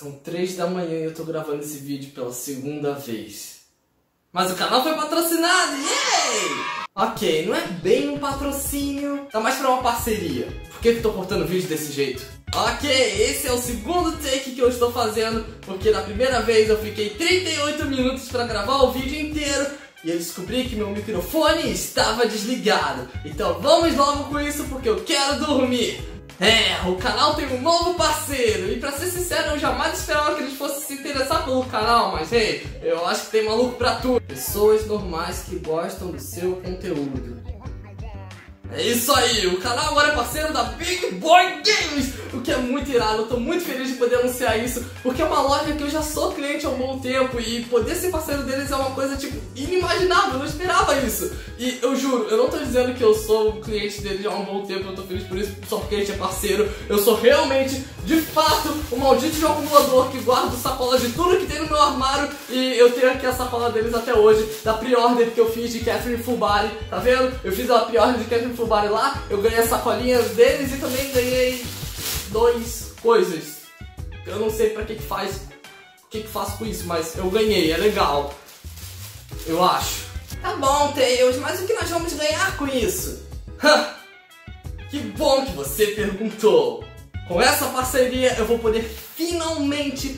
São 3 da manhã e eu tô gravando esse vídeo pela segunda vez. Mas o canal foi patrocinado, yay! Ok, não é bem um patrocínio, tá mais pra uma parceria. Por que eu tô cortando vídeo desse jeito? Ok, esse é o segundo take que eu estou fazendo, porque na primeira vez eu fiquei 38 minutos pra gravar o vídeo inteiro e eu descobri que meu microfone estava desligado. Então vamos logo com isso porque eu quero dormir. O canal tem um novo parceiro e pra ser sincero eu jamais esperava que eles fossem se interessar pelo canal, mas eu acho que tem maluco pra tudo. Pessoas normais que gostam do seu conteúdo. É isso aí, o canal agora é parceiro da Big Boy Games, o que é muito irado. Eu tô muito feliz de poder anunciar isso, porque é uma loja que eu já sou cliente há um bom tempo e poder ser parceiro deles é uma coisa, tipo, inimaginável, eu não esperava isso. E eu juro, eu não tô dizendo que eu sou cliente deles há um bom tempo, eu tô feliz por isso, só porque a gente é parceiro. Eu sou realmente, de fato, um maldito jogo acumulador que guardo sacola de tudo que tem no meu armário e eu tenho aqui a sacola deles até hoje, da pre-order que eu fiz de Catherine Fubari, tá vendo? Eu fiz a pre-order de Catherine Fubari lá, eu ganhei a sacolinha deles e também ganhei 2 coisas. Eu não sei pra que faz, o que faço com isso, mas eu ganhei, é legal. Eu acho. Tá bom, Tails, mas o que nós vamos ganhar com isso? Que bom que você perguntou. Com essa parceria eu vou poder finalmente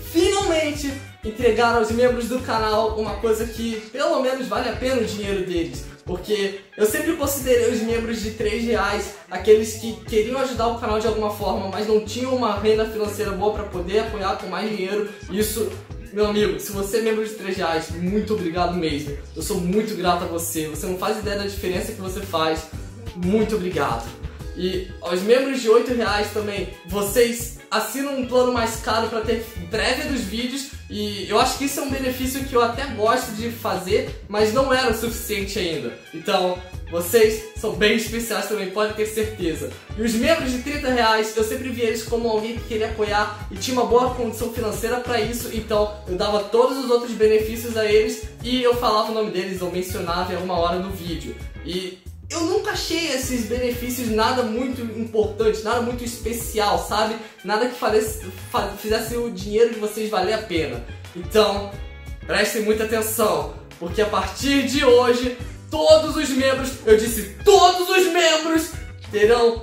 entregar aos membros do canal uma coisa que pelo menos vale a pena o dinheiro deles. Porque eu sempre considerei os membros de R$3 aqueles que queriam ajudar o canal de alguma forma, mas não tinham uma renda financeira boa para poder apoiar com mais dinheiro. Isso, meu amigo, se você é membro de R$3, muito obrigado mesmo. Eu sou muito grato a você, você não faz ideia da diferença que você faz. Muito obrigado. E aos membros de R$8 também, vocês assinam um plano mais caro para ter prévia dos vídeos. E eu acho que isso é um benefício que eu até gosto de fazer, mas não era o suficiente ainda. Então, vocês são bem especiais também, pode ter certeza. E os membros de R$30, eu sempre vi eles como alguém que queria apoiar e tinha uma boa condição financeira para isso. Então, eu dava todos os outros benefícios a eles e eu falava o nome deles ou mencionava em alguma hora no vídeo. E eu nunca achei esses benefícios nada muito importante, nada muito especial, sabe? Nada que fizesse o dinheiro de vocês valer a pena. Então, prestem muita atenção, porque a partir de hoje, todos os membros, eu disse todos os membros, terão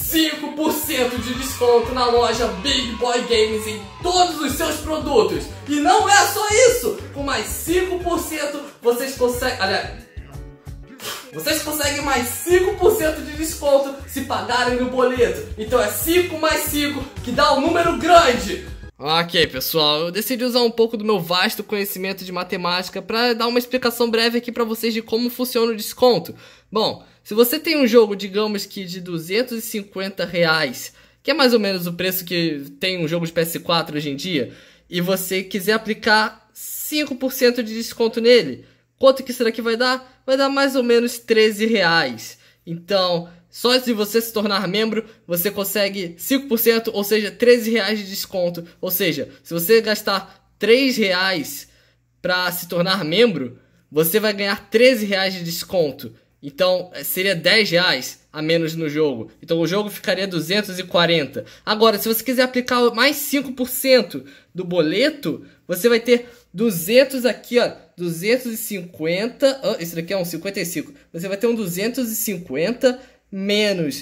5% de desconto na loja Big Boy Games em todos os seus produtos. E não é só isso! Com mais 5% vocês conseguem... Vocês conseguem mais 5% de desconto se pagarem no boleto. Então é 5 mais 5 que dá um número grande. Ok, pessoal, eu decidi usar um pouco do meu vasto conhecimento de matemática para dar uma explicação breve aqui para vocês de como funciona o desconto. Bom, se você tem um jogo, digamos que de R$250, que é mais ou menos o preço que tem um jogo de PS4 hoje em dia, e você quiser aplicar 5% de desconto nele, quanto que isso daqui vai dar? Vai dar mais ou menos R$13. Então, só se você se tornar membro, você consegue 5%, ou seja, R$13 de desconto. Ou seja, se você gastar R$3 para se tornar membro, você vai ganhar R$13 de desconto. Então, seria R$10 a menos no jogo. Então, o jogo ficaria 240. Agora, se você quiser aplicar mais 5% do boleto, você vai ter 200 aqui, ó. 250, esse daqui é um 55. Você vai ter um 250 menos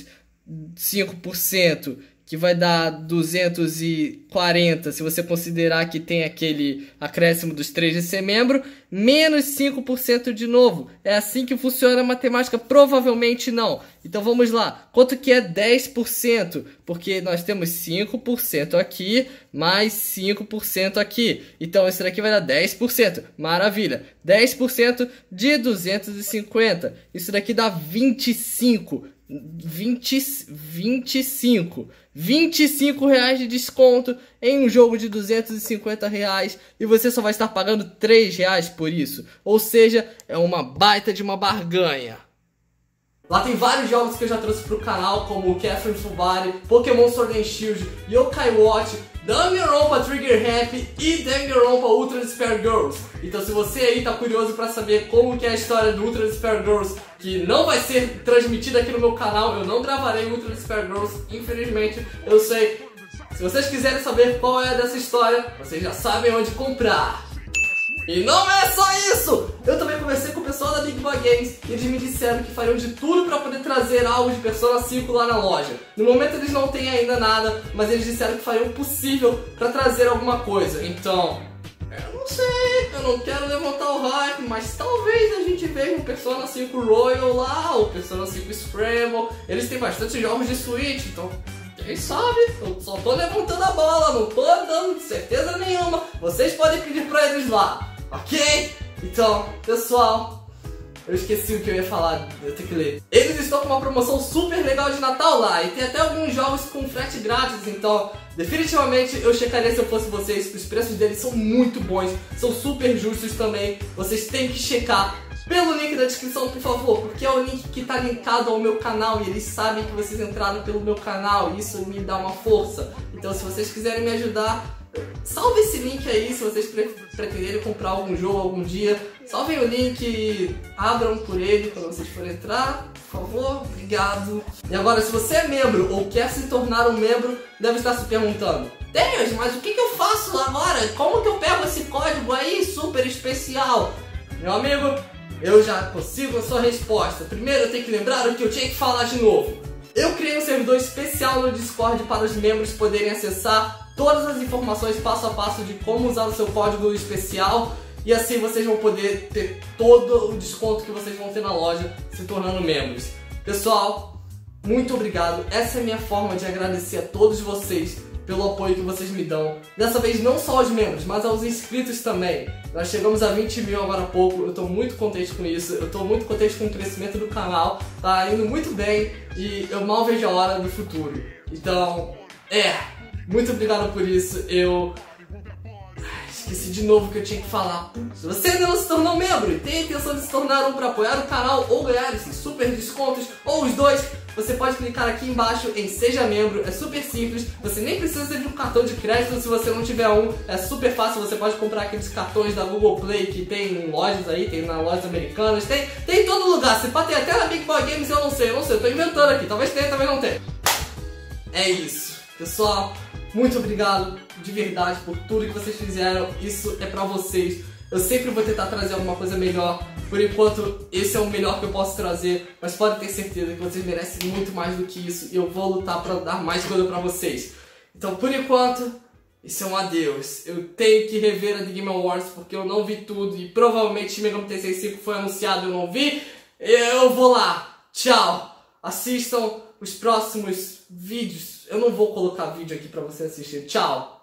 5%, que vai dar 240, se você considerar que tem aquele acréscimo dos 3 de ser membro, menos 5% de novo. É assim que funciona a matemática? Provavelmente não. Então vamos lá. Quanto que é 10%? Porque nós temos 5% aqui, mais 5% aqui. Então isso daqui vai dar 10%. Maravilha. 10% de 250. Isso daqui dá 25. 25 reais de desconto em um jogo de R$250 e você só vai estar pagando R$3 por isso. Ou seja, é uma baita de uma barganha. Lá tem vários jogos que eu já trouxe pro canal, como Catherine Fubari, Pokémon Sword and Shield, Yokai Watch, Danganronpa Trigger Happy e Danganronpa Ultra Despair Girls. Então se você aí tá curioso pra saber como que é a história do Ultra Despair Girls, que não vai ser transmitida aqui no meu canal, eu não gravarei Ultra Despair Girls, infelizmente, eu sei. Se vocês quiserem saber qual é dessa história, vocês já sabem onde comprar. E não é só isso! Eu também conversei com o pessoal da Big Boy Games e eles me disseram que fariam de tudo para poder trazer algo de Persona 5 lá na loja. No momento eles não têm ainda nada, mas eles disseram que fariam o possível para trazer alguma coisa. Então, eu não sei, eu não quero levantar o hype, mas talvez a gente veja um Persona 5 Royal lá, ou Persona 5 Scramble. Eles têm bastante jogos de Switch, então quem sabe? Eu só tô levantando a bola, não tô dando certeza nenhuma. Vocês podem pedir pra eles lá. Ok? Então, pessoal, eu esqueci o que eu ia falar, eu tenho que ler. Eles estão com uma promoção super legal de Natal lá e tem até alguns jogos com frete grátis, então definitivamente eu checaria se eu fosse vocês. Os preços deles são muito bons, são super justos também. Vocês têm que checar pelo link da descrição, por favor, porque é o link que está linkado ao meu canal e eles sabem que vocês entraram pelo meu canal e isso me dá uma força. Então se vocês quiserem me ajudar, salve esse link aí se vocês pretenderem comprar algum jogo algum dia. Salvem o link e abram por ele quando vocês forem entrar, por favor, obrigado. E agora, se você é membro ou quer se tornar um membro, deve estar se perguntando: Deus, mas o que eu faço agora? Como que eu pego esse código aí super especial? Meu amigo, eu já consigo a sua resposta. Primeiro eu tenho que lembrar o que eu tinha que falar de novo. Eu criei um servidor especial no Discord para os membros poderem acessar todas as informações passo a passo de como usar o seu código especial e assim vocês vão poder ter todo o desconto que vocês vão ter na loja se tornando membros. Pessoal, muito obrigado. Essa é a minha forma de agradecer a todos vocês pelo apoio que vocês me dão. Dessa vez não só aos membros, mas aos inscritos também. Nós chegamos a 20 mil agora há pouco, eu estou muito contente com isso, eu estou muito contente com o crescimento do canal, tá indo muito bem e eu mal vejo a hora do futuro. Então, muito obrigado por isso. Eu esqueci de novo o que eu tinha que falar. Se você ainda não se tornou membro e tem a intenção de se tornar um para apoiar o canal ou ganhar esses super descontos, ou os dois, você pode clicar aqui embaixo em Seja Membro. É super simples, você nem precisa de um cartão de crédito se você não tiver um. É super fácil, você pode comprar aqueles cartões da Google Play que tem em lojas aí, tem nas lojas americanas, tem em todo lugar. Se pá, tem até na Big Boy Games, eu não sei, eu tô inventando aqui, talvez tenha, talvez não tenha. É isso, pessoal. Muito obrigado de verdade por tudo que vocês fizeram, isso é pra vocês. Eu sempre vou tentar trazer alguma coisa melhor. Por enquanto, esse é o melhor que eu posso trazer, mas podem ter certeza que vocês merecem muito mais do que isso e eu vou lutar pra dar mais coisa pra vocês. Então, por enquanto, isso é um adeus. Eu tenho que rever a The Game Awards porque eu não vi tudo e provavelmente Shin Megami Tensei 5 foi anunciado e eu não vi. Eu vou lá. Tchau. Assistam os próximos vídeos. Eu não vou colocar vídeo aqui pra você assistir. Tchau.